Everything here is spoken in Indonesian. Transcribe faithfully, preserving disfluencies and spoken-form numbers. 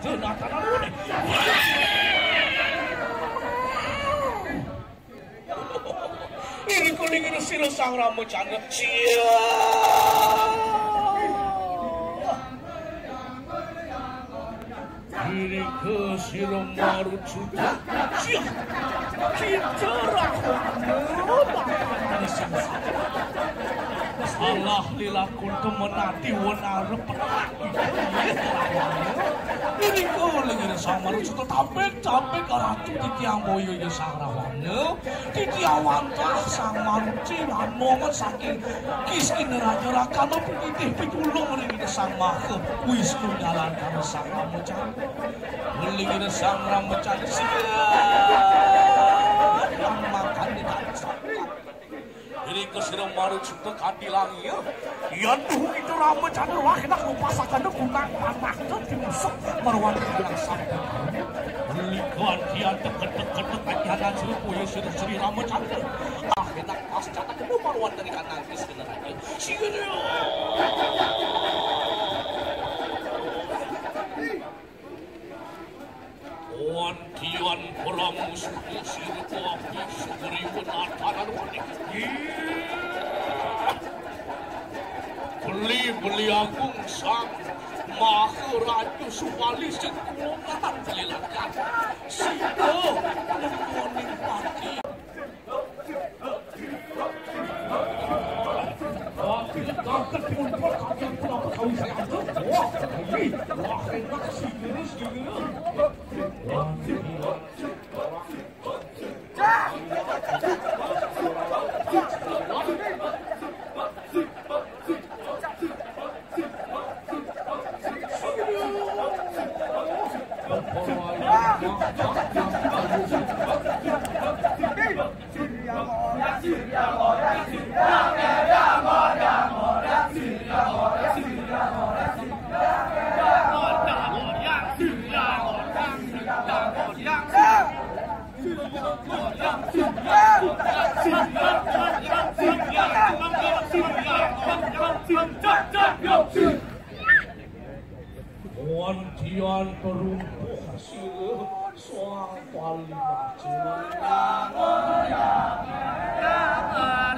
natanan ini. Ini kuning ini sila sang Ramacandra. Sia. Ini ke sila Marucuda. Sia. Kincerah. Salah lilakun temenati wenarep pelaki. Ini kau lagi sama Marucuda capek-capek karatu titiang boyo ya sang Rawana. Titiawantah sang Maruci namongan saking kiskin raja rakana putih pitulung ring sang Maha Wisnu jalan karo sang Ramacandra. Lagi sang Ramacandra siap yang makan di dalam. Ini kesirang Marucuda kandilangi ya. Yan tuh itu Ramacandra wah enak lupasakan itu kunang panah kan dimusuk marwan bilang sampai. Likuan kian deket-deket kajian serupu ya Sri Ramacandra. Ah enak pas catat itu marwan dari kanang kis bener aja. Sigini. Wan kian perang musuh sirupu api sugeri penatanan wani. Beli-beli agung sang Maha Raju Subali Sengkulungan Kelilakan Sito Nemoning Pati Wakil kakak pun berkakang kenapa kau saya aja. Wah, ini wah enak sih gini sih gini. Wan kian perumpuh hasil soang paling macam.